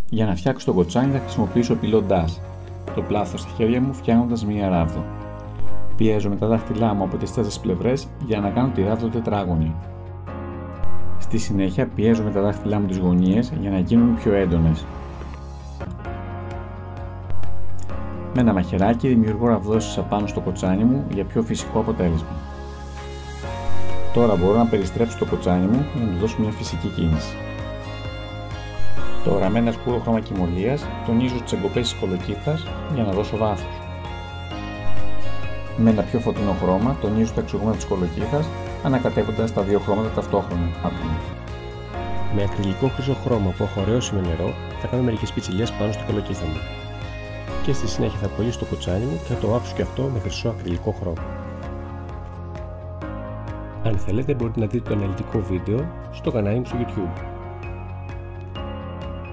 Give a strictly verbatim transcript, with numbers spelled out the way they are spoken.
Για να φτιάξω το κοτσάνι θα χρησιμοποιήσω πυλώντας το πλάθος στα χέρια μου φτιάχνοντας μία ράβδο. Πιέζω με τα δάχτυλά μου από τις τέσσερις πλευρές για να κάνω τη ράβδο τετράγωνη. Στη συνέχεια πιέζω με τα δάχτυλά μου τις γωνίες για να γίνουν πιο έντονες. Με ένα μαχαιράκι δημιουργώ ραβδώσεις απάνω στο κοτσάνι μου για πιο φυσικό αποτέλεσμα. Τώρα μπορώ να περιστρέψω το κοτσάνι μου για να του δώσω μια φυσική κίνηση. Τώρα με ένα σκούρο χρώμα κυμολίας τονίζω τις εγκοπές της κολοκύθας για να δώσω βάθος. Με ένα πιο φωτεινό χρώμα τονίζω τα εξωγούνα της κολοκύθας ανακατεύοντας τα δύο χρώματα ταυτόχρονα. Με ακριλικό χρυσό χρώμα που έχω ωραιώσει με νερό θα κάνω μερικές πιτσιλιές πάνω στην κολοκύθα μου. Και στη συνέχεια θα κολλήσω το κοτσάνι μου και θα το άψω και αυτό με χρυσό ακριλικό χρώμα. Αν θέλετε μπορείτε να δείτε το αναλυτικό βίντεο στο κανάλι μου στο YouTube.